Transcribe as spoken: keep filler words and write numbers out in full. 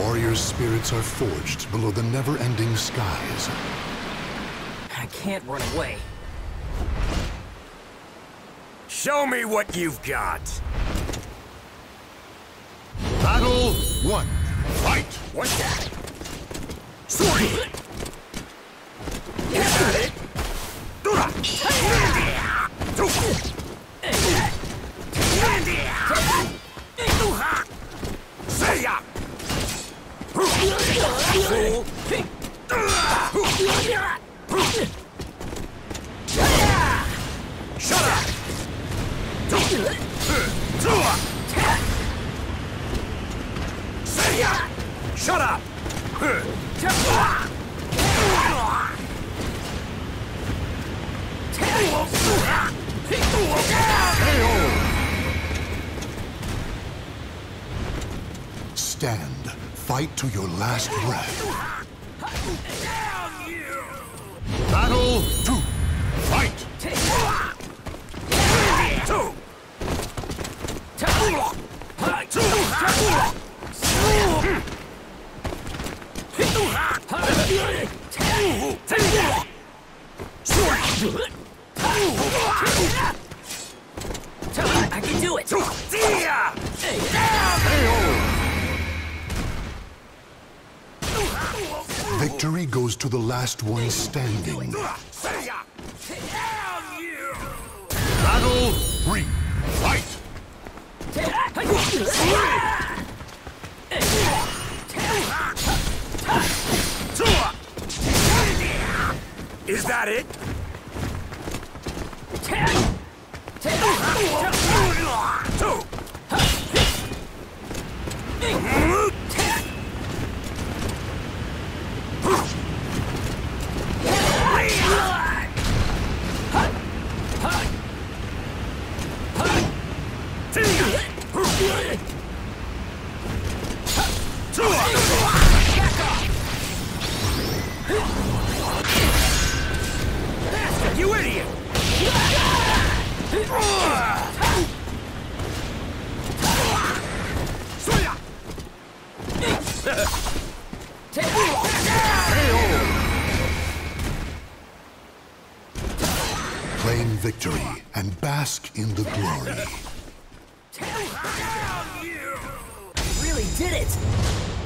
warrior's spirits are forged below the never-ending skies. I can't run away. Show me what you've got. Battle one. Fight! What's that? Sword! Is that it? Dura! Seiya! Shut up! Seiya! Shut up! Stand. Fight to your last breath. Battle two. Fight! Two! I can do it! Victory goes to the last one standing. Battle three. Fight! Is that it? Two! You idiot! Claim victory and bask in the glory. Really did it!